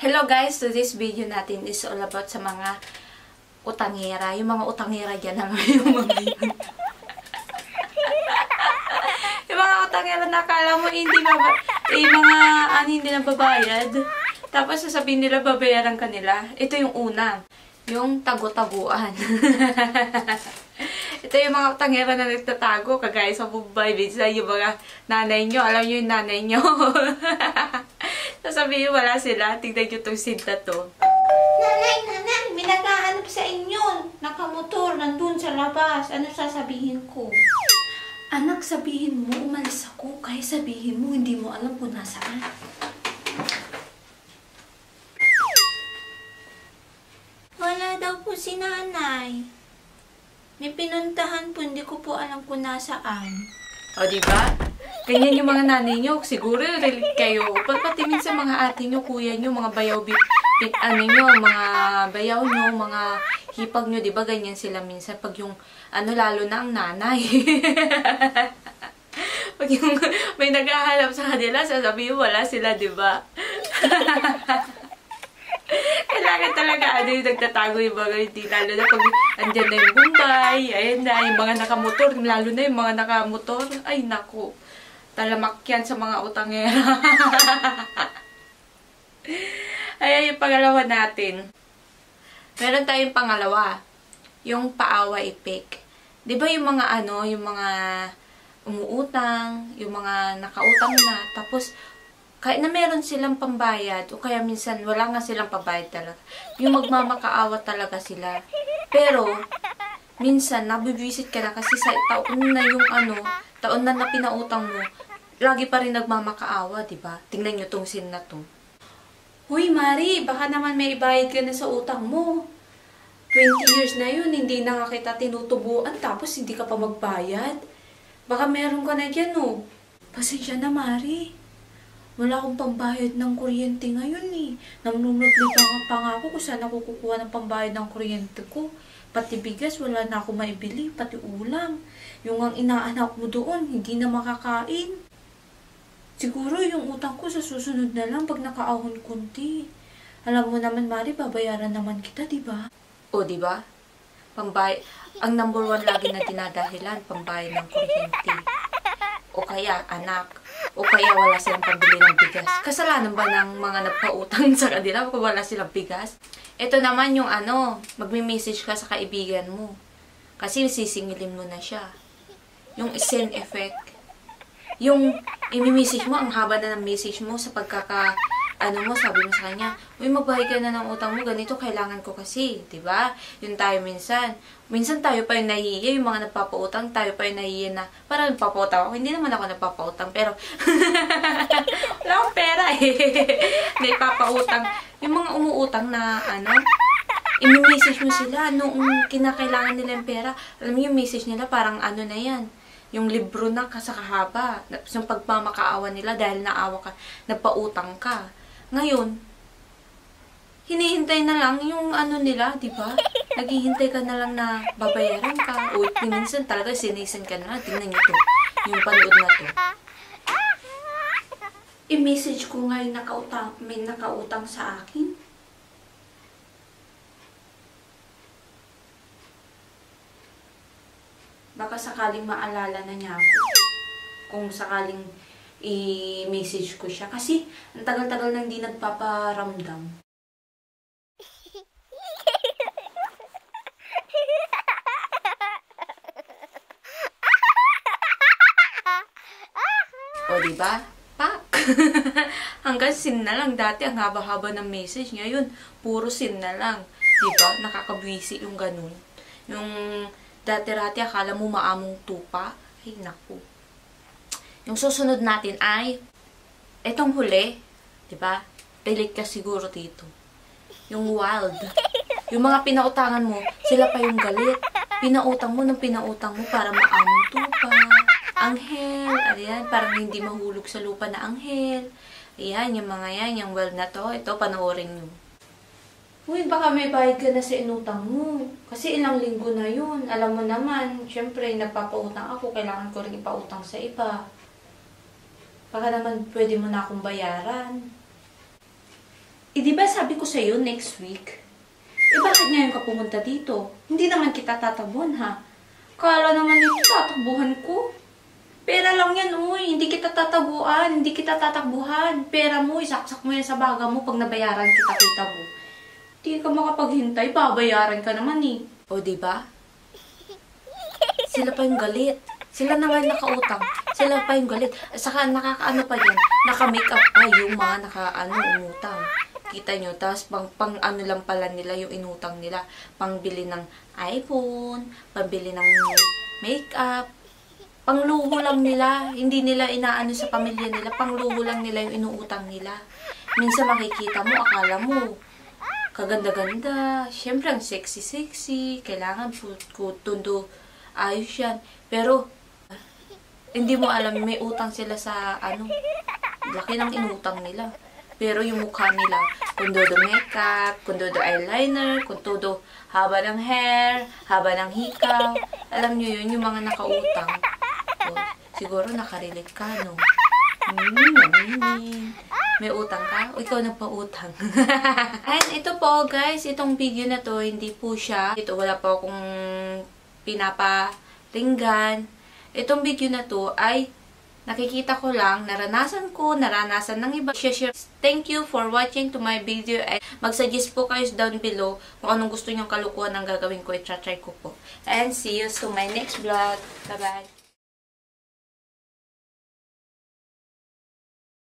Hello guys, to this video natin is all about sa mga utangera. Yung mga utangera dyan, alam mo yung mga yun. Yung mga utangera na akala mo hindi hindi nababayad. Tapos sasabihin nila babayaran ka nila. Ito yung una, yung tago-taguan. Ito yung mga utangera na nagtatago, kagaya sa Mumbai, minsan yung mga nanay nyo, alam nyo yung nanay nyo. Sasabihin wala sila, tignan nyo itong scene na to. Nanay, may naghahanap sa inyo. Nakamotor, nandun sa labas. Ano sasabihin ko? Anak, sabihin mo, umalis ako. Kaya sabihin mo, hindi mo alam kung nasaan. Wala daw po si nanay. May pinuntahan po, hindi ko po alam kung nasaan. O, diba? Ganyan yung mga nanay nyo. Siguro relate kayo. Pati minsan mga ate nyo, kuya nyo, mga bayaw, mga bayaw nyo, mga hipag nyo, diba? Ganyan sila minsan. Pag yung, lalo na ang nanay. Pag yung may naghahanap sa kanila, sasabihin wala sila, diba? Kailangan talaga, yung nagtatago yung mga hindi, lalo na pag andyan na yung Mumbai, ayan na, yung mga nakamotor, lalo na yung mga nakamotor, ay naku, talamak yan sa mga utangera. Ayan yung pangalawa natin. Meron tayong pangalawa, yung paawa-ipik. Diba yung mga yung mga umuutang, yung mga nakautang na, tapos, kahit na meron silang pambayad, o kaya minsan wala nga silang pambayad talaga. Yung magmamakaawa talaga sila. Pero, minsan, nabibisit ka na kasi sa taon na yung taon na pinautang mo, lagi pa rin nagmamakaawa, diba? Tingnan nyo tong scene na to. Huy, Mari, baka naman may ibayad ka na sa utang mo. 20 years na yun, hindi na nga kita tinutubuan, tapos hindi ka pa magbayad. Baka meron ka na dyan, oh. Pasensya na, Mari. Wala akong pambayad ng kuryente ngayon eh. Namnumagli pa nga ako kung saan ako kukuha ng pambayad ng kuryente ko. Pati bigas, wala na ako maibili. Pati ulam. Yung ang inaanak mo doon, hindi na makakain. Siguro yung utang ko sa susunod na lang pag nakaahon kunti. Alam mo naman, Mari, babayaran naman kita, diba? O, diba? Ang number 1 lagi na dinadahilan, pambayad ng kuryente. O kaya, anak. O kaya wala silang pambili ng bigas. Kasalanan ba ng mga nagpautang sa kanila kung wala silang bigas? Ito naman yung magme-message ka sa kaibigan mo. Kasi sisingilin mo na siya. Yung send effect. Yung i-message mo, ang haba na ng message mo sa sabi mo sa kanya, uy, magbayad ka na ng utang mo, ganito, kailangan ko kasi, diba? Yun tayo minsan. Minsan tayo pa yung nahihiya, yung mga nagpapautang, tayo pa yung nahihiya na, parang nagpapautang ako. Hindi naman ako nagpapautang, pero, wala akong pera eh. Nagpapautang. Yung mga umuutang na, i-message mo sila, noong kinakailangan nila yung pera, alam mo yung message nila, parang na yan. Yung libro na kasakahaba. Yung pagmamakaawa nila dahil naawa ka, nagpautang ka. Ngayon, hinihintay na lang yung nila, di ba? Naghihintay ka na lang na babayaran ka. O minsan talaga sinisan ka na lang. Tingnan nyo to. Yung panood na to. I-message ko nga yung may nakautang sa akin. Baka sakaling maalala na niya ako. Kung sakaling i-message ko siya. Kasi, ang tagal-tagal na hindi nagpaparamdam. O, diba? Pak! Hanggang sin na lang. Dati, ang haba-haba ng message. Ngayon, puro sin na lang. Diba? Nakakabwisi yung ganun. Yung dati-rati, akala mo maamong tupa. Ay, naku. Yung susunod natin ay, etong huli, diba? Relate ka siguro dito. Yung wild. Yung mga pinautangan mo, sila pa yung galit. Pinautang mo ng pinautang mo para maamong tupa. Anghel. Ayan, parang hindi mahulog sa lupa na anghel. Ayan, yung mga yan, yung wild na to. Ito, panoorin nyo. Uy, baka may bayad ka na sa inutang mo. Kasi ilang linggo na yun. Alam mo naman, syempre, nagpapautang ako. Kailangan ko rin ipautang sa iba. Baka naman pwede mo na akong bayaran. di ba sabi ko sa'yo next week? Bakit ngayon ka pumunta dito? Hindi naman kita tatakbuhan, ha? Kala naman ito tatakbuhan ko. Pera lang yan, uy. Hindi kita tatabuan. Hindi kita tatakbuhan. Pera mo, isaksak mo yan sa baga mo pag nabayaran kita mo. Hindi ka makapaghintay, babayaran ka naman eh. O, diba? Sila pa yung galit. Sila na nga nakautang. Sila pa yung galit. Saka nakakaano pa yan. Naka-makeup pa yung mga umutang. Kita nyo, tapos pang ano lang pala nila yung inutang nila. Pangbili ng iPhone, pambili ng makeup, pangluho lang nila. Hindi nila inaano sa pamilya nila, pangluho lang nila yung inuutang nila. Minsan makikita mo, akala mo, kaganda-ganda. Siyempre, ang sexy-sexy. Kailangan tundo, ayos yan. Pero, hindi mo alam, may utang sila sa laki ng inutang nila. Pero yung mukha nila, kung todo makeup, kung todo eyeliner, kung todo haba ng hair, haba ng hikaw. Alam nyo yun, yung mga nakautang. So, siguro nakarelate ka, no? May utang ka? O ikaw nagpa-utang? And ito po, guys, itong video na to, hindi po siya. Ito, wala po akong pinapalinggan. Itong video na to ay nakikita ko lang, naranasan ng iba. Share. Thank you for watching to my video. Mag-suggest po kayo down below kung anong gusto nyong kalukuhan ng gagawin ko. I-try ko po. And see you to my next vlog. Bye-bye.